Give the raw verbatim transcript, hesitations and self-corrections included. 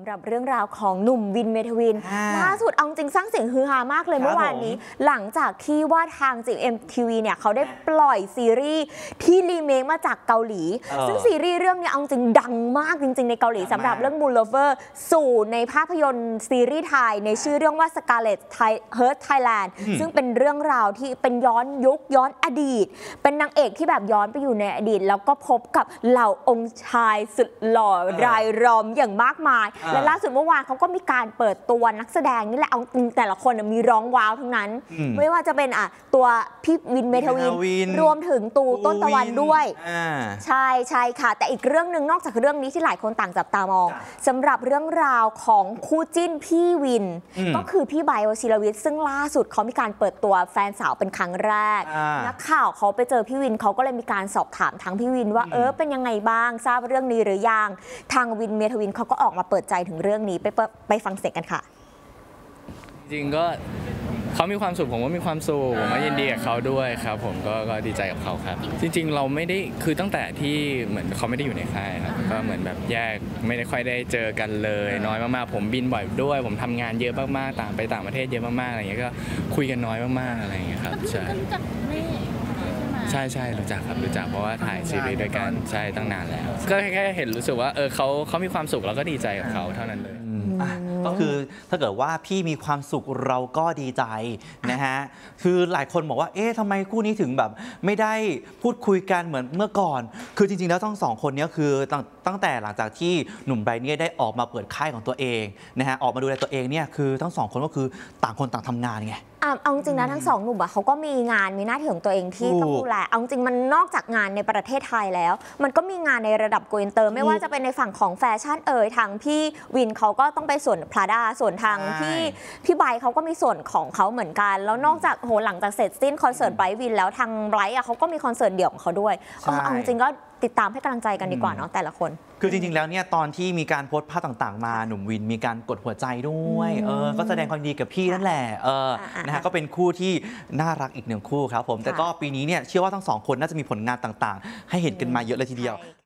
ำหรับเรื่องราวของหนุ่มวินเมทวินล่าสุดเอาจริงสร้างเสียงฮือฮามากเลยเมื่อวานนี้หลังจากที่ว่าทาง จี เอ็ม ที วี เนี่ยเขาได้ปล่อยซีรีส์ที่รีเมคมาจากเกาหลีซึ่งซีรีส์เรื่องนี้เอาจริงดังมากจริงๆในเกาหลีสำหรับเรื่อง Moon Lover สู่ในภาพยนตร์ซีรีส์ไทยในชื่อเรื่องว่า Scarlet Heart Thailand ซึ่งเป็นเรื่องราวที่เป็นย้อนยุคย้อนอดีตเป็นนางเอกที่แบบย้อนไปอยู่ในอดีตแล้วก็พบกับเหล่าองค์ชายสุดหล่อรายล้อมอย่างมากมายและล่าสุดเมื่อวานเขาก็มีการเปิดตัวนักแสดงนี่แหละเอาแต่ละคนมีร้องว้าวทั้งนั้นไม่ว่าจะเป็นอ่ะตัวพี่วินเมทวินรวมถึงตูต้นตะวันด้วยใช่ใช่ค่ะแต่อีกเรื่องหนึ่งนอกจากเรื่องนี้ที่หลายคนต่างจับตามองสำหรับเรื่องราวของคู่จิ้นพี่วินก็คือพี่ไบร์ท วชิรวิทย์ซึ่งล่าสุดเขามีการเปิดตัวแฟนสาวเป็นครั้งแรกนักข่าวเขาไปเจอพี่วินเขาก็เลยมีการสอบถามทางพี่วินว่าเออเป็นยังไงบ้างทราบเรื่องนี้หรือยังทางวินเมทวินเขาก็ออกมาเปิดใจถึงเรื่องนี้ไปไปฟังเสียงกันค่ะจริงก็เขามีความสุขผมก็มีความสุขผมก็ยินดีกับเขาด้วยครับผมก็ก็ดีใจกับเขาครับจริงๆเราไม่ได้คือตั้งแต่ที่เหมือนเขาไม่ได้อยู่ในค่ายครับก็เหมือนแบบแยกไม่ได้ค่อยได้เจอกันเลยน้อยมากๆผมบินบ่อยด้วยผมทำงานเยอะมากๆต่างไปต่างประเทศเยอะมากๆอะไรอย่างเงี้ยก็คุยกันน้อยมากๆอะไรอย่างเงี้ยครับใช่ใช่ใช่รู้จักครับรู้จักเพราะว่าถ่ายซีรีส์ด้วยกันใช่ตั้งนานแล้วก็แค่เห็นรู้สึกว่าเออเขาเขามีความสุขแล้วก็ดีใจกับเขาเท่านั้นเลยก็คือถ้าเกิดว่าพี่มีความสุขเราก็ดีใจนะฮะคือหลายคนบอกว่าเอ๊ะทำไมคู่นี้ถึงแบบไม่ได้พูดคุยกันเหมือนเมื่อก่อนคือจริงๆแล้วทั้งสองคนนี้คือตั้งตั้งแต่หลังจากที่หนุ่มไบรท์เนี่ยได้ออกมาเปิดค่ายของตัวเองนะฮะออกมาดูแลตัวเองเนี่ยคือทั้งสองคนก็คือต่างคนต่างทำงานไงเอาจริงนะทั้งสองหนุ่มอะเขาก็มีงานมีหน้าที่ของตัวเองที่ต้องดูแลเอาจริงมันนอกจากงานในประเทศไทยแล้วมันก็มีงานในระดับโกอินเตอร์ไม่ว่าจะเป็นในฝั่งของแฟชั่นเอ่ยทางพี่วินเขาก็ต้องไปส่วนพลาด้าส่วนทางพี่พี่ไบรท์เขาก็มีส่วนของเขาเหมือนกันแล้วนอกจากโหหลังจากเสร็จสิ้นคอนเสิร์ตไบรท์วินแล้วทางไบรท์อะเขาก็มีคอนเสิร์ตเดี่ยวของเขาด้วยเอาจริงก็ติดตามให้กำลังใจกันดีกว่าเนาะแต่ละคนคือจริงๆแล้วเนี่ยตอนที่มีการโพสต์ภาพต่างๆมาหนุ่มวินมีการกดหัวใจด้วยเออก็แสดงความดีกับพี่นั่นแหละเออนะฮะก็เป็นคู่ที่น่ารักอีกหนึ่งคู่ครับผมแต่ก็ปีนี้เนี่ยเชื่อว่าทั้งสองคนน่าจะมีผลงานต่างๆให้เห็นกันมาเยอะเลยทีเดียว